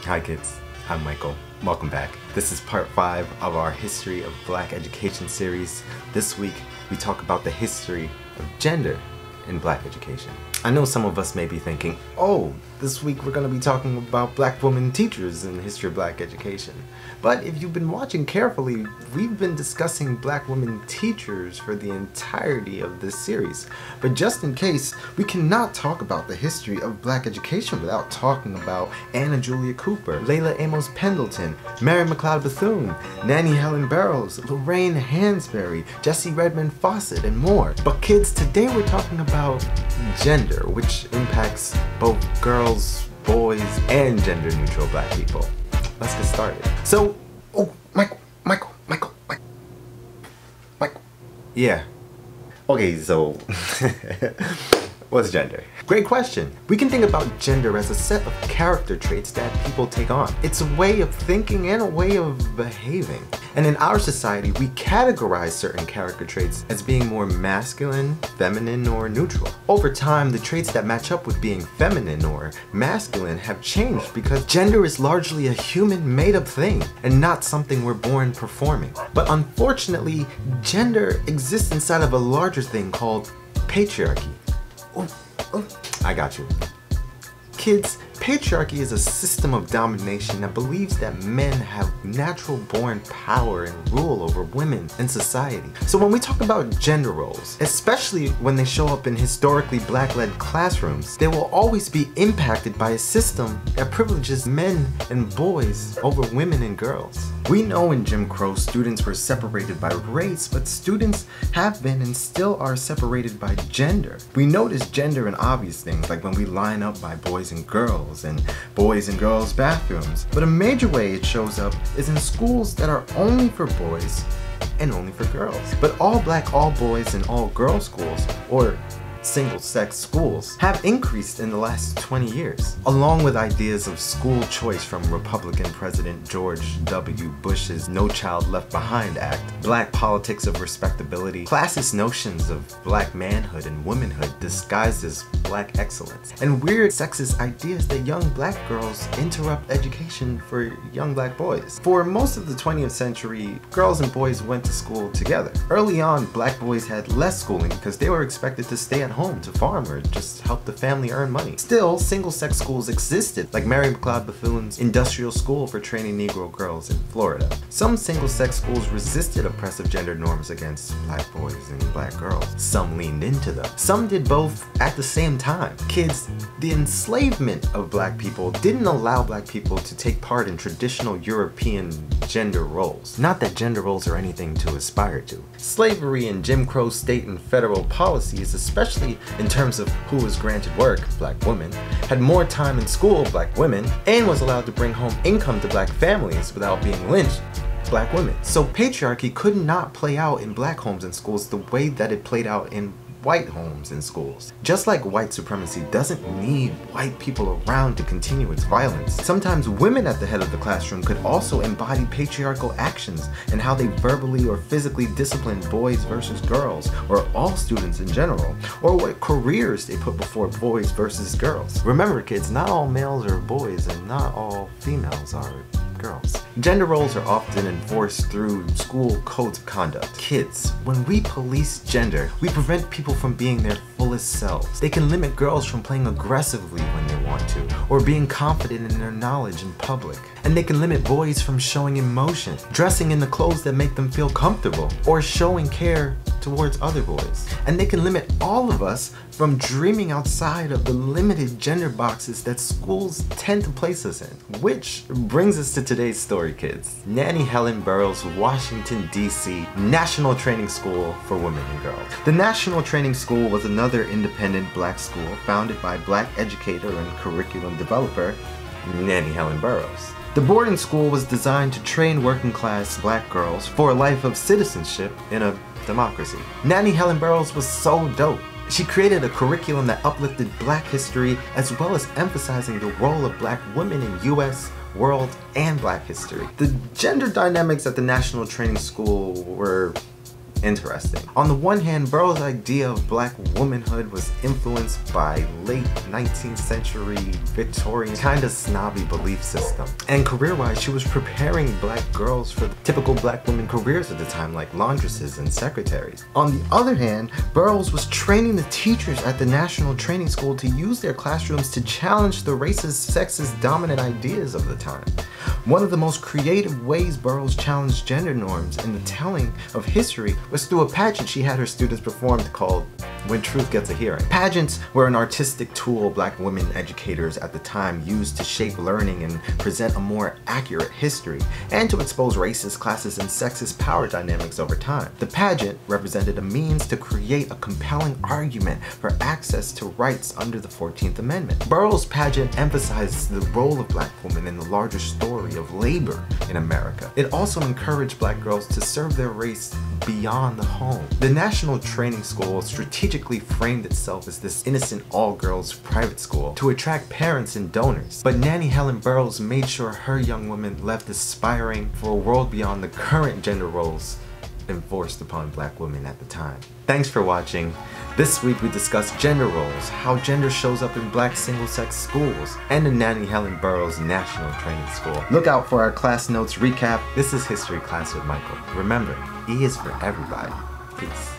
Hi kids, I'm Michael. Welcome back. This is part 5 of our History of Black Education series. This week we talk about the history of gender in Black education. I know some of us may be thinking, oh, this week we're going to be talking about Black women teachers in the history of Black education. But if you've been watching carefully, we've been discussing Black women teachers for the entirety of this series. But just in case, we cannot talk about the history of Black education without talking about Anna Julia Cooper, Layla Amos Pendleton, Mary McLeod Bethune, Nannie Helen Burroughs, Lorraine Hansberry, Jessie Redmond Fawcett, and more. But kids, today we're talking about gender, which impacts both girls, boys, and gender-neutral Black people. Let's get started. So, Michael. Yeah. Okay, so, what's gender? Great question. We can think about gender as a set of character traits that people take on. It's a way of thinking and a way of behaving. And in our society, we categorize certain character traits as being more masculine, feminine, or neutral. Over time, the traits that match up with being feminine or masculine have changed because gender is largely a human made-up thing and not something we're born performing. But unfortunately, gender exists inside of a larger thing called patriarchy. I got you. Kids, patriarchy is a system of domination that believes that men have natural born power and rule over women in society. So when we talk about gender roles, especially when they show up in historically Black-led classrooms, they will always be impacted by a system that privileges men and boys over women and girls. We know in Jim Crow students were separated by race, but students have been and still are separated by gender. We notice gender in obvious things like when we line up by boys and girls bathrooms. But a major way it shows up is in schools that are only for boys and only for girls. But all Black, all boys, and all girls schools, or single-sex schools, have increased in the last 20 years. Along with ideas of school choice from Republican President George W. Bush's No Child Left Behind Act, Black politics of respectability, classist notions of Black manhood and womanhood disguised as Black excellence, and weird sexist ideas that young Black girls interrupt education for young Black boys. For most of the 20th century, girls and boys went to school together. Early on, Black boys had less schooling because they were expected to stay at home to farm or just help the family earn money. Still, single-sex schools existed, like Mary McLeod Bethune's Industrial School for Training Negro Girls in Florida. Some single-sex schools resisted oppressive gender norms against Black boys and Black girls. Some leaned into them. Some did both at the same time. Kids, the enslavement of Black people didn't allow Black people to take part in traditional European gender roles. Not that gender roles are anything to aspire to. Slavery and Jim Crow state and federal policies, especially in terms of who was granted work, Black women, had more time in school, Black women, and was allowed to bring home income to Black families without being lynched, Black women. So patriarchy could not play out in Black homes and schools the way that it played out in white homes and schools. Just like white supremacy doesn't need white people around to continue its violence, sometimes women at the head of the classroom could also embody patriarchal actions and how they verbally or physically discipline boys versus girls, or all students in general, or what careers they put before boys versus girls. Remember kids, not all males are boys and not all females are girls. Gender roles are often enforced through school codes of conduct. Kids, when we police gender, we prevent people from being their fullest selves. They can limit girls from playing aggressively when they want to, or being confident in their knowledge in public. And they can limit boys from showing emotion, dressing in the clothes that make them feel comfortable, or showing care towards other boys. And they can limit all of us from dreaming outside of the limited gender boxes that schools tend to place us in. Which brings us to today's story, kids. Nannie Helen Burroughs, Washington, D.C. National Training School for Women and Girls. The National Training School was another independent Black school founded by Black educator and curriculum developer, Nannie Helen Burroughs. The boarding school was designed to train working-class Black girls for a life of citizenship in a democracy. Nannie Helen Burroughs was so dope. She created a curriculum that uplifted Black history as well as emphasizing the role of Black women in U.S., world, and Black history. The gender dynamics at the National Training School were interesting. On the one hand, Burroughs' idea of black womanhood was influenced by late 19th century Victorian kinda snobby belief system. And career-wise, she was preparing black girls for the typical black women careers at the time, like laundresses and secretaries. On the other hand, Burroughs was training the teachers at the National Training School to use their classrooms to challenge the racist, sexist, dominant ideas of the time. One of the most creative ways Burroughs challenged gender norms in the telling of history was through a pageant she had her students perform called When Truth Gets a Hearing. Pageants were an artistic tool black women educators at the time used to shape learning and present a more accurate history, and to expose racist, classist, and sexist power dynamics over time. The pageant represented a means to create a compelling argument for access to rights under the 14th Amendment. Burroughs' pageant emphasizes the role of black women in the larger story of labor in America. It also encouraged black girls to serve their race beyond the home. The National Training School strategically framed itself as this innocent all-girls private school to attract parents and donors. But Nannie Helen Burroughs made sure her young women left aspiring for a world beyond the current gender roles enforced upon black women at the time. Thanks for watching. This week we discussed gender roles, how gender shows up in black single-sex schools, and the Nannie Helen Burroughs National Training School. Look out for our class notes recap. This is History Class with Michael. Remember, E is for everybody. Peace.